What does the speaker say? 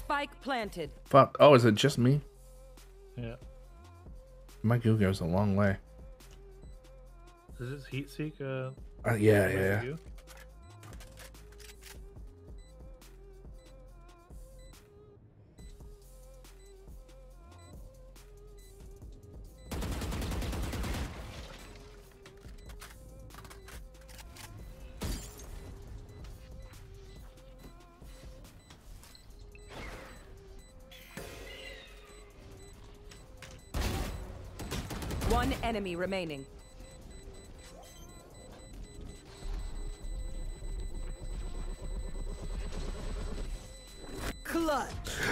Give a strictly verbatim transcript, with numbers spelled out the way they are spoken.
Spike planted. Fuck. Oh, is it just me? Yeah. My goo goes a long way. Is this heat seek? Uh, Uh, yeah, yeah, yeah. you? One enemy remaining. Clutch.